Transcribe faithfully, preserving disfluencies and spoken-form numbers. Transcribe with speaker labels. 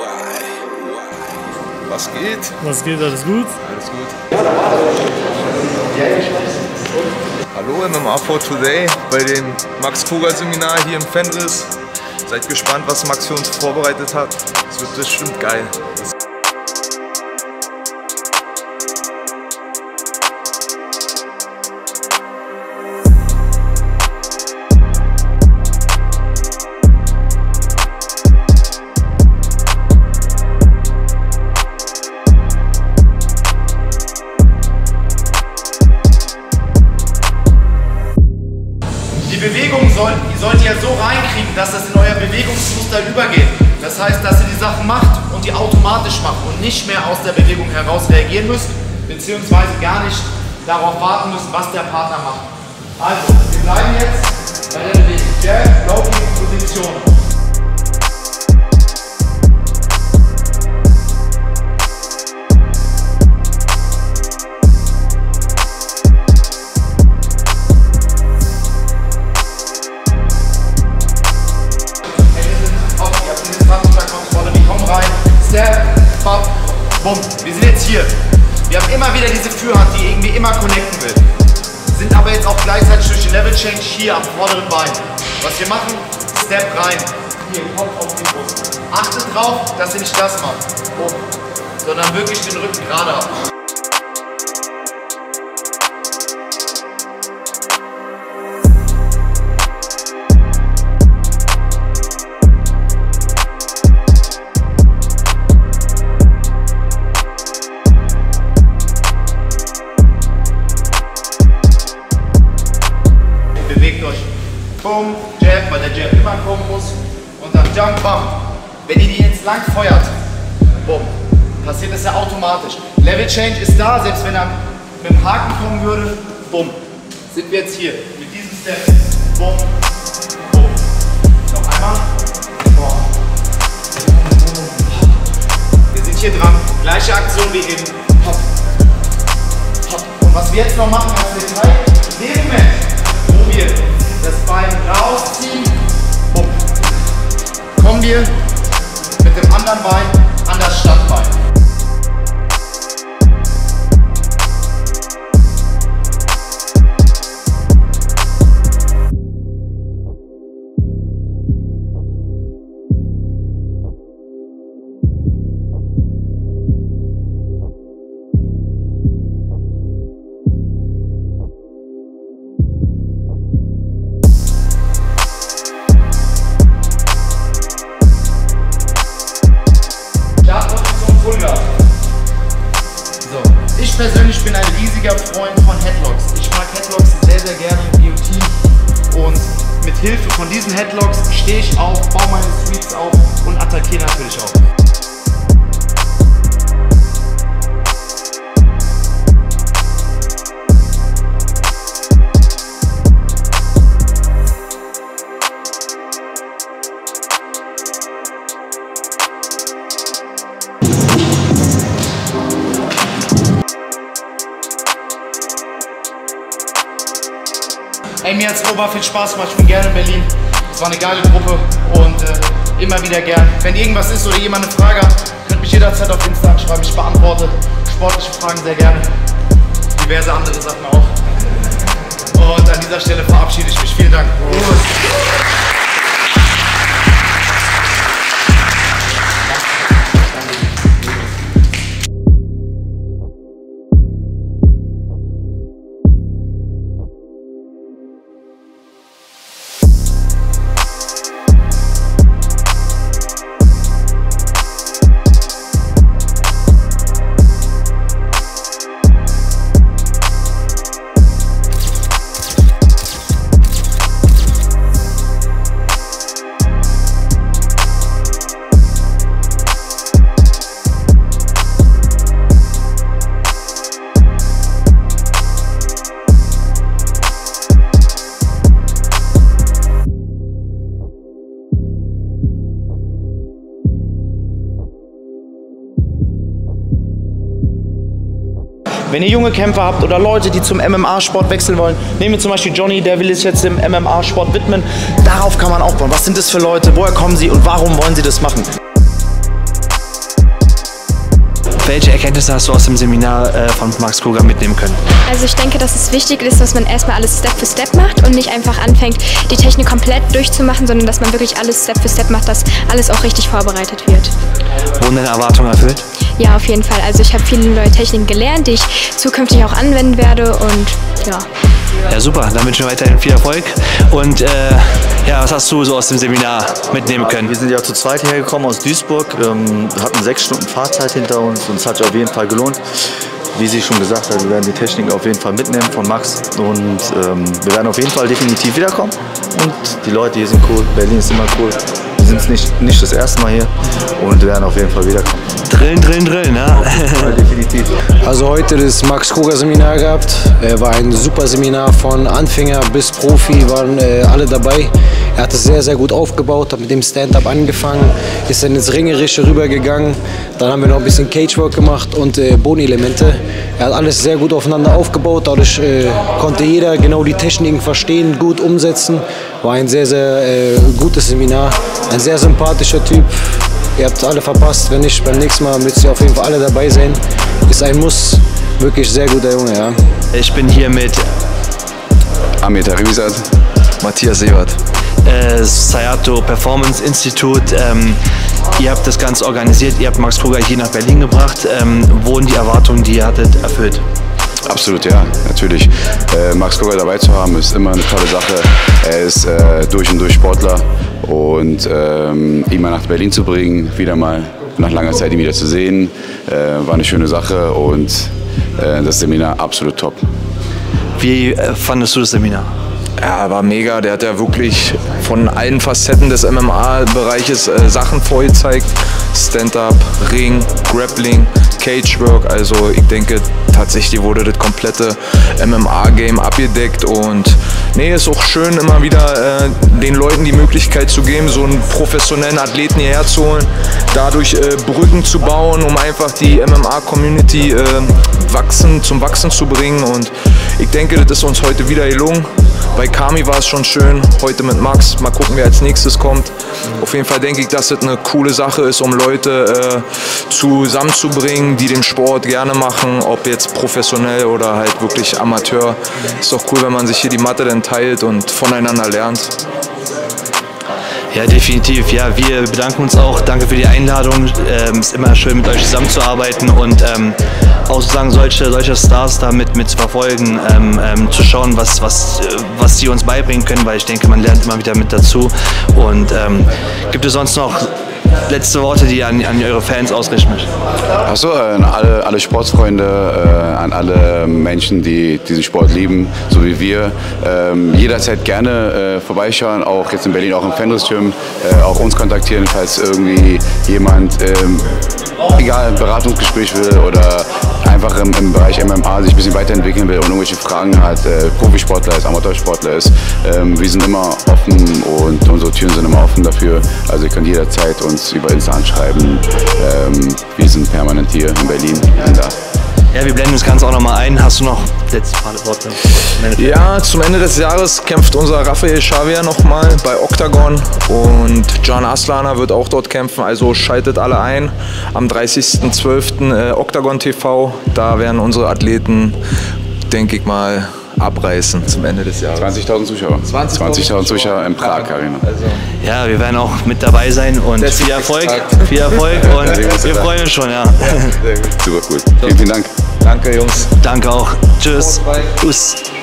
Speaker 1: Was geht?
Speaker 2: Was geht? Alles gut?
Speaker 1: Alles gut. Hallo M M A for Today bei dem Max Kogel Seminar hier im Fenris. Seid gespannt, was Max für uns vorbereitet hat. Es wird bestimmt geil.
Speaker 3: Die Bewegung soll, die sollt ihr so reinkriegen, dass das in euer Bewegungsmuster übergeht. Das heißt, dass ihr die Sachen macht und die automatisch macht und nicht mehr aus der Bewegung heraus reagieren müsst, beziehungsweise gar nicht darauf warten müsst, was der Partner macht. Also, wir bleiben jetzt bei der Bewegung. Jab, Low Kick, Position. Bumm. Wir sind jetzt hier. Wir haben immer wieder diese Führhand, die irgendwie immer connecten will. Sind aber jetzt auch gleichzeitig durch den Level Change hier am vorderen Bein. Was wir machen, Step rein. Hier, Kopf auf die Brust. Achtet drauf, dass ihr nicht das macht. Bumm. Sondern wirklich den Rücken gerade habt. Bewegt euch. Boom, Jab, weil der Jab immer kommen muss. Und dann Jump, Bam. Wenn ihr die jetzt lang feuert, boom, passiert das ja automatisch. Level Change ist da, selbst wenn er mit dem Haken kommen würde, boom. Sind wir jetzt hier mit diesem Step. Boom, boom. Noch einmal. Boom. Wir sind hier dran. Gleiche Aktion wie eben. Hopp. Hopp. Und was wir jetzt noch machen als Detail, in dem Moment, wo wir das Bein rausziehen, bumm, kommen wir mit dem anderen Bein an das Standbein. So, ich persönlich bin ein riesiger Freund von Headlocks. Ich mag Headlocks sehr, sehr gerne im Guillotine und mit Hilfe von diesen Headlocks stehe ich auf, baue meine Sweeps auf und attackiere natürlich auch. Ey, mir hat es ober viel Spaß gemacht, ich bin gerne in Berlin. Es war eine geile Gruppe und äh, immer wieder gern. Wenn irgendwas ist oder jemand eine Frage hat, könnt mich jederzeit auf Insta anschreiben, ich beantworte sportliche Fragen sehr gerne. Diverse andere Sachen auch. Und an dieser Stelle verabschiede ich mich. Vielen Dank. Wenn ihr junge Kämpfer habt oder Leute, die zum M M A-Sport wechseln wollen, nehmen wir zum Beispiel Johnny, der will sich jetzt dem M M A-Sport widmen. Darauf kann man aufbauen. Was sind das für Leute, woher kommen sie und warum wollen sie das machen?
Speaker 2: Welche Erkenntnisse hast du aus dem Seminar äh, von Max Kruger mitnehmen können?
Speaker 4: Also ich denke, dass es wichtig ist, dass man erstmal alles Step für Step macht und nicht einfach anfängt, die Technik komplett durchzumachen, sondern dass man wirklich alles Step für Step macht, dass alles auch richtig vorbereitet wird.
Speaker 2: Wurden deine Erwartungen erfüllt?
Speaker 4: Ja, auf jeden Fall. Also ich habe viele neue Techniken gelernt, die ich zukünftig auch anwenden werde und ja.
Speaker 2: Ja, super. Dann wünschen wir weiterhin viel Erfolg. Und äh, ja, was hast du so aus dem Seminar mitnehmen können?
Speaker 5: Wir sind ja zu zweit hergekommen aus Duisburg, ähm, hatten sechs Stunden Fahrzeit hinter uns und es hat sich auf jeden Fall gelohnt. Wie sie schon gesagt hat, wir werden die Technik auf jeden Fall mitnehmen von Max und ähm, wir werden auf jeden Fall definitiv wiederkommen. Und die Leute hier sind cool, Berlin ist immer cool. Wir sind nicht, nicht das erste Mal hier und wir werden auf jeden Fall wiederkommen.
Speaker 2: Drillen, drillen, drillen, ja.
Speaker 5: Ja, definitiv.
Speaker 6: Also heute das Max Kruger Seminar gehabt. Er war ein super Seminar, von Anfänger bis Profi waren äh, alle dabei. Er hat es sehr, sehr gut aufgebaut, hat mit dem Stand-Up angefangen, ist dann ins Ringerische rübergegangen. Dann haben wir noch ein bisschen Cagework gemacht und äh, Bodenelemente. Er hat alles sehr gut aufeinander aufgebaut, dadurch äh, konnte jeder genau die Techniken verstehen, gut umsetzen. War ein sehr, sehr äh, gutes Seminar, ein sehr sympathischer Typ. Ihr habt alle verpasst, wenn nicht, beim nächsten Mal müsst ihr auf jeden Fall alle dabei sein. Ist ein Muss, wirklich sehr guter Junge, ja.
Speaker 2: Ich bin hier mit
Speaker 7: Amir Tarimizad,
Speaker 1: Matthias Sebert.
Speaker 2: äh, Sayato Performance Institute. Ähm, ihr habt das Ganze organisiert, ihr habt Max Kruger hier nach Berlin gebracht. Ähm, wurden die Erwartungen, die ihr hattet, erfüllt?
Speaker 7: absolut ja, natürlich. Äh, Max Kruger dabei zu haben, ist immer eine tolle Sache. Er ist äh, durch und durch Sportler und ähm, ihn mal nach Berlin zu bringen, wieder mal nach langer Zeit ihn wieder zu sehen, äh, war eine schöne Sache und äh, das Seminar absolut top.
Speaker 2: Wie äh, fandest du das Seminar?
Speaker 1: Ja, war mega. Der hat ja wirklich von allen Facetten des M M A-Bereiches äh, Sachen vorgezeigt. Stand-up, Ring, Grappling, Cagework. Also ich denke tatsächlich wurde das komplette M M A-Game abgedeckt. Und nee, ist auch schön immer wieder äh, den Leuten die Möglichkeit zu geben, so einen professionellen Athleten hierher zu holen, dadurch äh, Brücken zu bauen, um einfach die M M A-Community äh, wachsen, zum Wachsen zu bringen. Und ich denke, das ist uns heute wieder gelungen. Bei Kami war es schon schön, heute mit Max. Mal gucken, wer als nächstes kommt. Auf jeden Fall denke ich, dass es eine coole Sache ist, um Leute äh, zusammenzubringen, die den Sport gerne machen, ob jetzt professionell oder halt wirklich Amateur. Ist doch cool, wenn man sich hier die Matte dann teilt und voneinander lernt.
Speaker 2: Ja, definitiv. Ja, wir bedanken uns auch. Danke für die Einladung. Ähm, ist immer schön, mit euch zusammenzuarbeiten und ähm, auch sozusagen solche, solche Stars da mit, mit zu verfolgen, ähm, ähm, zu schauen, was, was, was sie uns beibringen können, weil ich denke, man lernt immer wieder mit dazu. Und ähm, gibt es sonst noch letzte Worte, die ihr an, an eure Fans ausrichten möchtet?
Speaker 7: Achso, äh, an alle, alle Sportfreunde, äh, an alle Menschen, die diesen Sport lieben, so wie wir. Ähm, jederzeit gerne äh, vorbeischauen, auch jetzt in Berlin, auch im Fenris Gym, äh, auch uns kontaktieren, falls irgendwie jemand, ähm, egal, ein Beratungsgespräch will oder einfach im, im Bereich M M A sich ein bisschen weiterentwickeln will und irgendwelche Fragen hat, äh, Profisportler ist, Amateursportler ist. Ähm, wir sind immer offen und unsere Türen sind immer offen dafür. Also ihr könnt jederzeit uns über Insta anschreiben. Ähm, wir sind permanent hier in Berlin. Wir sind da.
Speaker 2: Ja, wir blenden das Ganze auch nochmal ein. Hast du noch letzte Worte?
Speaker 1: Ja, zum Ende des Jahres kämpft unser Rafael Xavier nochmal bei Octagon und Can Aslana wird auch dort kämpfen, also schaltet alle ein. Am dreißigsten zwölften Äh, Octagon T V, da werden unsere Athleten, denke ich mal, abreißen zum Ende des Jahres.
Speaker 7: zwanzigtausend Zuschauer. zwanzigtausend Zuschauer im Prag Arena.
Speaker 1: Also,
Speaker 2: ja, wir werden auch mit dabei sein und viel Erfolg, viel Erfolg und wir freuen uns schon, ja.
Speaker 7: Super cool. Vielen, vielen Dank.
Speaker 1: Danke, Jungs.
Speaker 2: Danke auch. Tschüss. Tschüss.